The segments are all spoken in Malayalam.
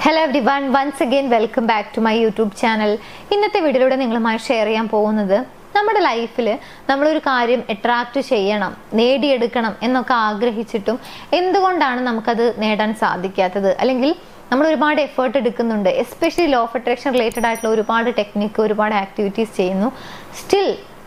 Hello everyone, once again welcome back to my YouTube channel. ഇന്നത്തെ വീഡിയോയിലൂടെ നിങ്ങളുമായി ഷെയർ ചെയ്യാൻ പോകുന്നത് നമ്മുടെ ലൈഫിൽ നമ്മളൊരു കാര്യം അട്രാക്റ്റ് ചെയ്യണം, നേടിയെടുക്കണം എന്നൊക്കെ ആഗ്രഹിച്ചിട്ടും എന്തുകൊണ്ടാണ് നമുക്കത് നേടാൻ സാധിക്കാത്തത്, അല്ലെങ്കിൽ നമ്മൾ ഒരുപാട് എഫേർട്ട് എടുക്കുന്നുണ്ട്, especially law of attraction related ആയിട്ടുള്ള ഒരുപാട് ടെക്നിക്ക്, ഒരുപാട് ആക്ടിവിറ്റീസ് ചെയ്യുന്നു, സ്റ്റിൽ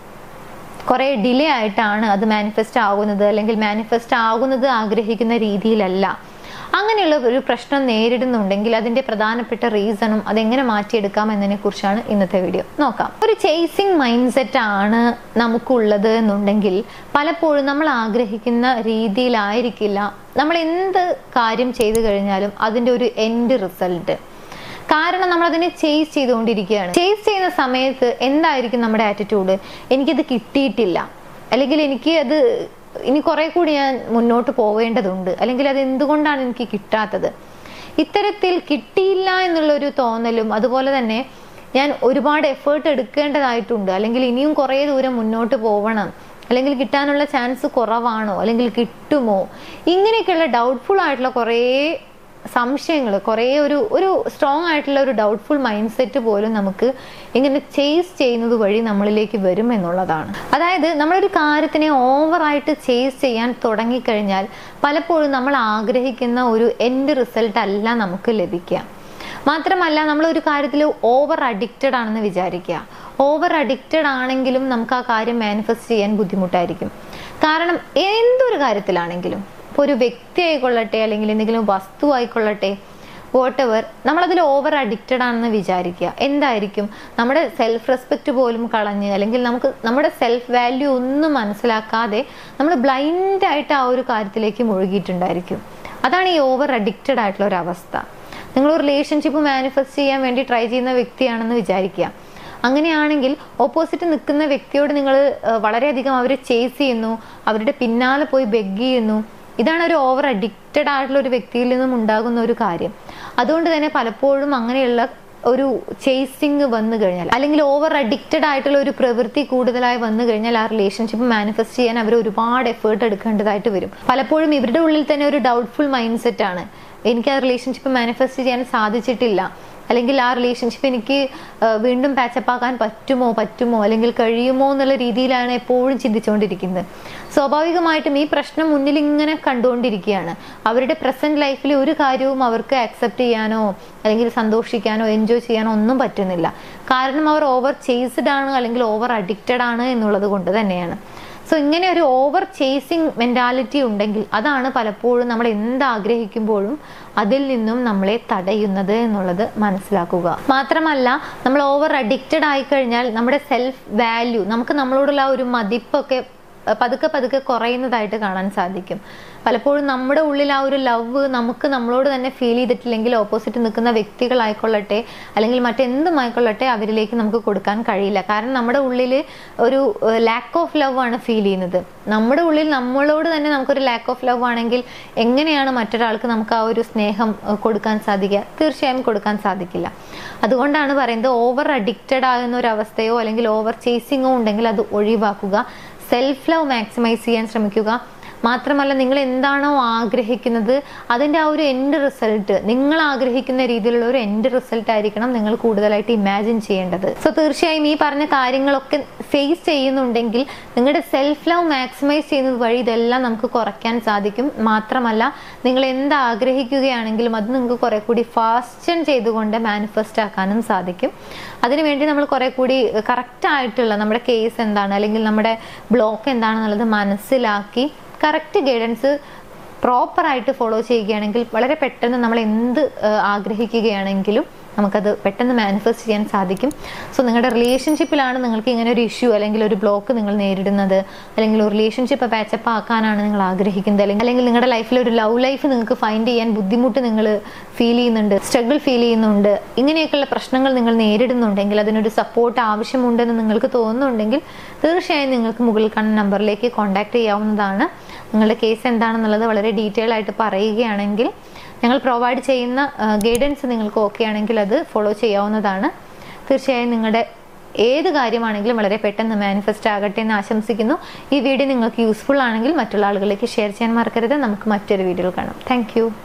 കുറേ ഡിലേ ആയിട്ടാണ് അത് മാനിഫെസ്റ്റ് ആകുന്നത്, അല്ലെങ്കിൽ മാനിഫെസ്റ്റ് ആകുന്നത് ആഗ്രഹിക്കുന്ന രീതിയിലല്ല. അങ്ങനെയുള്ള ഒരു പ്രശ്നം നേരിടുന്നുണ്ടെങ്കിൽ അതിന്റെ പ്രധാനപ്പെട്ട റീസണും അതെങ്ങനെ മാറ്റിയെടുക്കാം എന്നതിനെ കുറിച്ചാണ് ഇന്നത്തെ വീഡിയോ. നോക്കാം. ഒരു ചേസിങ് മൈൻഡ് സെറ്റ് ആണ് നമുക്കുള്ളത് എന്നുണ്ടെങ്കിൽ പലപ്പോഴും നമ്മൾ ആഗ്രഹിക്കുന്ന രീതിയിലായിരിക്കില്ല നമ്മൾ എന്ത് കാര്യം ചെയ്തു കഴിഞ്ഞാലും അതിന്റെ ഒരു എൻഡ് റിസൾട്ട്. കാരണം നമ്മൾ അതിനെ ചേസ് ചെയ്തുകൊണ്ടിരിക്കുകയാണ്. ചേസ് ചെയ്യുന്ന സമയത്ത് എന്തായിരിക്കും നമ്മുടെ ആറ്റിറ്റ്യൂഡ്? എനിക്കിത് കിട്ടിയിട്ടില്ല, അല്ലെങ്കിൽ എനിക്ക് അത് ഇനി കുറെ കൂടി ഞാൻ മുന്നോട്ട് പോവേണ്ടതുണ്ട്, അല്ലെങ്കിൽ അത് എന്തുകൊണ്ടാണ് എനിക്ക് കിട്ടാത്തത്, ഇത്തരത്തിൽ കിട്ടിയില്ല എന്നുള്ളൊരു തോന്നലും, അതുപോലെ തന്നെ ഞാൻ ഒരുപാട് എഫേർട്ട് എടുക്കേണ്ടതായിട്ടുണ്ട്, അല്ലെങ്കിൽ ഇനിയും കുറേ ദൂരം മുന്നോട്ട് പോവണം, അല്ലെങ്കിൽ കിട്ടാനുള്ള ചാൻസ് കുറവാണോ, അല്ലെങ്കിൽ കിട്ടുമോ, ഇങ്ങനെയൊക്കെയുള്ള ഡൗട്ട്ഫുൾ ആയിട്ടുള്ള കുറേ സംശയങ്ങൾ, കുറേ ഒരു സ്ട്രോങ് ആയിട്ടുള്ള ഒരു ഡൗട്ട്ഫുൾ മൈൻഡ് സെറ്റ് പോലും നമുക്ക് ഇങ്ങനെ ചേസ് ചെയ്യുന്നത് വഴി നമ്മളിലേക്ക് വരും എന്നുള്ളതാണ്. അതായത് നമ്മളൊരു കാര്യത്തിനെ ഓവറായിട്ട് ചേസ് ചെയ്യാൻ തുടങ്ങിക്കഴിഞ്ഞാൽ പലപ്പോഴും നമ്മൾ ആഗ്രഹിക്കുന്ന ഒരു എൻഡ് റിസൾട്ട് അല്ല നമുക്ക് ലഭിക്കുക. മാത്രമല്ല, നമ്മളൊരു കാര്യത്തിൽ ഓവർ അഡിക്റ്റഡ് ആണെന്ന് വിചാരിക്കുക. ഓവർ അഡിക്റ്റഡ് ആണെങ്കിലും നമുക്ക് ആ കാര്യം മാനിഫെസ്റ്റ് ചെയ്യാൻ ബുദ്ധിമുട്ടായിരിക്കും. കാരണം എന്തൊരു കാര്യത്തിലാണെങ്കിലും, ഇപ്പോൾ ഒരു വ്യക്തി ആയിക്കൊള്ളട്ടെ, അല്ലെങ്കിൽ എന്തെങ്കിലും വസ്തു ആയിക്കൊള്ളട്ടെ, വോട്ടെവർ, നമ്മളതിൽ ഓവർ അഡിക്റ്റഡ് ആണെന്ന് വിചാരിക്കുക. എന്തായിരിക്കും? നമ്മുടെ സെൽഫ് റെസ്പെക്റ്റ് പോലും കളഞ്ഞ്, അല്ലെങ്കിൽ നമുക്ക് നമ്മുടെ സെൽഫ് വാല്യൂ ഒന്നും മനസ്സിലാക്കാതെ നമ്മൾ ബ്ലൈൻഡ് ആയിട്ട് ആ ഒരു കാര്യത്തിലേക്ക് മുഴുകിയിട്ടുണ്ടായിരിക്കും. അതാണ് ഈ ഓവർ അഡിക്റ്റഡ് ആയിട്ടുള്ള ഒരു അവസ്ഥ. നിങ്ങൾ ഒരു റിലേഷൻഷിപ്പ് മാനിഫെസ്റ്റ് ചെയ്യാൻ വേണ്ടി ട്രൈ ചെയ്യുന്ന വ്യക്തിയാണെന്ന് വിചാരിക്കുക. അങ്ങനെയാണെങ്കിൽ ഓപ്പോസിറ്റ് നിൽക്കുന്ന വ്യക്തിയോട് നിങ്ങൾ വളരെയധികം അവരെ ചേസ് ചെയ്യുന്നു, അവരുടെ പിന്നാലെ പോയി ബെഗ് ചെയ്യുന്നു. ഇതാണ് ഒരു ഓവർ അഡിക്റ്റഡ് ആയിട്ടുള്ള ഒരു വ്യക്തിയിൽ നിന്നും ഉണ്ടാകുന്ന ഒരു കാര്യം. അതുകൊണ്ട് തന്നെ പലപ്പോഴും അങ്ങനെയുള്ള ഒരു ചേസിങ് വന്നു കഴിഞ്ഞാൽ, അല്ലെങ്കിൽ ഓവർ അഡിക്റ്റഡ് ആയിട്ടുള്ള ഒരു പ്രവൃത്തി കൂടുതലായി വന്നു കഴിഞ്ഞാൽ ആ റിലേഷൻഷിപ്പ് മാനിഫെസ്റ്റ് ചെയ്യാൻ അവർ ഒരുപാട് എഫേർട്ട് എടുക്കേണ്ടതായിട്ട് വരും. പലപ്പോഴും ഇവരുടെ ഉള്ളിൽ തന്നെ ഒരു ഡൗട്ട്ഫുൾ മൈൻഡ് സെറ്റ് ആണ്. എനിക്ക് ആ റിലേഷൻഷിപ്പ് മാനിഫെസ്റ്റ് ചെയ്യാൻ സാധിച്ചിട്ടില്ല, അല്ലെങ്കിൽ ആ റിലേഷൻഷിപ്പ് എനിക്ക് വീണ്ടും പാച്ചപ്പ് ആക്കാൻ പറ്റുമോ അല്ലെങ്കിൽ കഴിയുമോ എന്നുള്ള രീതിയിലാണ് എപ്പോഴും ചിന്തിച്ചുകൊണ്ടിരിക്കുന്നത്. സ്വാഭാവികമായിട്ടും ഈ പ്രശ്നം മുന്നിൽ ഇങ്ങനെ കണ്ടുകൊണ്ടിരിക്കുകയാണ്. അവരുടെ പ്രസന്റ് ലൈഫിൽ ഒരു കാര്യവും അവർക്ക് ആക്സെപ്റ്റ് ചെയ്യാനോ, അല്ലെങ്കിൽ സന്തോഷിക്കാനോ, എൻജോയ് ചെയ്യാനോ ഒന്നും പറ്റുന്നില്ല. കാരണം അവർ ഓവർ ചേസ്ഡ് ആണ്, അല്ലെങ്കിൽ ഓവർ അഡിക്റ്റഡ് ആണ് എന്നുള്ളത് കൊണ്ട് തന്നെയാണ്. സോ ഇങ്ങനെ ഒരു ഓവർ ചേസിങ് മെന്റാലിറ്റി ഉണ്ടെങ്കിൽ അതാണ് പലപ്പോഴും നമ്മൾ എന്താഗ്രഹിക്കുമ്പോഴും അതിൽ നിന്നും നമ്മളെ തടയുന്നത് എന്നുള്ളത് മനസ്സിലാക്കുക. മാത്രമല്ല, നമ്മൾ ഓവർ അഡിക്റ്റഡ് ആയി കഴിഞ്ഞാൽ നമ്മുടെ സെൽഫ് വാല്യൂ, നമുക്ക് നമ്മളോടുള്ള ഒരു മതിപ്പൊക്കെ പതുക്കെ കുറയുന്നതായിട്ട് കാണാൻ സാധിക്കും. പലപ്പോഴും നമ്മുടെ ഉള്ളിൽ ആ ഒരു ലവ് നമുക്ക് നമ്മളോട് തന്നെ ഫീൽ ചെയ്തിട്ടില്ലെങ്കിൽ ഓപ്പോസിറ്റ് നിൽക്കുന്ന വ്യക്തികളായിക്കൊള്ളട്ടെ, അല്ലെങ്കിൽ മറ്റെന്തുമായിക്കൊള്ളട്ടെ, അവരിലേക്ക് നമുക്ക് കൊടുക്കാൻ കഴിയില്ല. കാരണം നമ്മുടെ ഉള്ളിൽ ഒരു ലാക്ക് ഓഫ് ലവ് ആണ് ഫീൽ ചെയ്യുന്നത്. നമ്മുടെ ഉള്ളിൽ നമ്മളോട് തന്നെ നമുക്കൊരു ലാക്ക് ഓഫ് ലവ് ആണെങ്കിൽ എങ്ങനെയാണ് മറ്റൊരാൾക്ക് നമുക്ക് ആ ഒരു സ്നേഹം കൊടുക്കാൻ സാധിക്കുക? തീർച്ചയായും കൊടുക്കാൻ സാധിക്കില്ല. അതുകൊണ്ടാണ് പറയുന്നത്, ഓവർ അഡിക്റ്റഡ് ആകുന്ന ഒരു അവസ്ഥയോ അല്ലെങ്കിൽ ഓവർ ചേസിങ്ങോ ഉണ്ടെങ്കിൽ അത് ഒഴിവാക്കുക. സെൽഫ് ലവ് മാക്സിമൈസ് ചെയ്യാൻ ശ്രമിക്കുക. മാത്രമല്ല, നിങ്ങൾ എന്താണോ ആഗ്രഹിക്കുന്നത് അതിൻ്റെ ആ ഒരു എൻഡ് റിസൾട്ട്, നിങ്ങൾ ആഗ്രഹിക്കുന്ന രീതിയിലുള്ള ഒരു എൻഡ് റിസൾട്ട് ആയിരിക്കണം നിങ്ങൾ കൂടുതലായിട്ട് ഇമാജിൻ ചെയ്യേണ്ടത്. സോ തീർച്ചയായും ഈ പറഞ്ഞ കാര്യങ്ങളൊക്കെ ഫേസ് ചെയ്യുന്നുണ്ടെങ്കിൽ നിങ്ങളുടെ സെൽഫ് ലവ് മാക്സിമൈസ് ചെയ്യുന്നത് വഴി ഇതെല്ലാം നമുക്ക് കുറയ്ക്കാൻ സാധിക്കും. മാത്രമല്ല, നിങ്ങൾ എന്താഗ്രഹിക്കുകയാണെങ്കിലും അത് നിങ്ങൾക്ക് കുറെ കൂടി ഫാസ്റ്റൻ ചെയ്തുകൊണ്ട് മാനിഫെസ്റ്റ് ആക്കാനും സാധിക്കും. അതിനുവേണ്ടി നമ്മൾ കുറെ കൂടി കറക്റ്റ് ആയിട്ടുള്ള നമ്മുടെ കേസ് എന്താണ്, അല്ലെങ്കിൽ നമ്മുടെ ബ്ലോക്ക് എന്താണെന്നുള്ളത് മനസ്സിലാക്കി കറക്റ്റ് ഗൈഡൻസ് പ്രോപ്പറായിട്ട് ഫോളോ ചെയ്യുകയാണെങ്കിൽ വളരെ പെട്ടെന്ന് നമ്മൾ എന്ത് ആഗ്രഹിക്കുകയാണെങ്കിലും നമുക്കത് പെട്ടെന്ന് മാനിഫെസ്റ്റ് ചെയ്യാൻ സാധിക്കും. സോ നിങ്ങളുടെ റിലേഷൻഷിപ്പിലാണ് നിങ്ങൾക്ക് ഇങ്ങനെ ഒരു ഇഷ്യൂ, അല്ലെങ്കിൽ ഒരു ബ്ലോക്ക് നിങ്ങൾ നേരിടുന്നത്, അല്ലെങ്കിൽ ഒരു റിലേഷൻഷിപ്പ് പാച്ചപ്പ് ആക്കാനാണ് നിങ്ങൾ ആഗ്രഹിക്കുന്നത്, അല്ലെങ്കിൽ നിങ്ങളുടെ ലൈഫിൽ ഒരു ലവ് ലൈഫ് നിങ്ങൾക്ക് ഫൈൻഡ് ചെയ്യാൻ ബുദ്ധിമുട്ട് നിങ്ങൾ ഫീൽ ചെയ്യുന്നുണ്ട്, സ്ട്രഗിൾ ഫീൽ ചെയ്യുന്നുണ്ട്, ഇങ്ങനെയൊക്കെയുള്ള പ്രശ്നങ്ങൾ നിങ്ങൾ നേരിടുന്നുണ്ടെങ്കിൽ, അതിനൊരു സപ്പോർട്ട് ആവശ്യമുണ്ടെന്ന് നിങ്ങൾക്ക് തോന്നുന്നുണ്ടെങ്കിൽ തീർച്ചയായും നിങ്ങൾക്ക് മുകളിൽ കാണുന്ന നമ്പറിലേക്ക് കോൺടാക്ട് ചെയ്യാവുന്നതാണ്. നിങ്ങളുടെ കേസ് എന്താണെന്നുള്ളത് വളരെ ഡീറ്റെയിൽ ആയിട്ട് പറയുകയാണെങ്കിൽ ഞങ്ങൾ പ്രൊവൈഡ് ചെയ്യുന്ന ഗൈഡൻസ് നിങ്ങൾക്ക് ഓക്കെ ആണെങ്കിൽ അത് ഫോളോ ചെയ്യാവുന്നതാണ്. തീർച്ചയായും നിങ്ങളുടെ ഏത് കാര്യമാണെങ്കിലും വളരെ പെട്ടെന്ന് മാനിഫെസ്റ്റ് ആകട്ടെ എന്ന് ആശംസിക്കുന്നു. ഈ വീഡിയോ നിങ്ങൾക്ക് യൂസ്ഫുൾ ആണെങ്കിൽ മറ്റുള്ള ആളുകളിലേക്ക് ഷെയർ ചെയ്യാൻ മറക്കരുത്. നമുക്ക് മറ്റൊരു വീഡിയോയിൽ കാണാം. താങ്ക്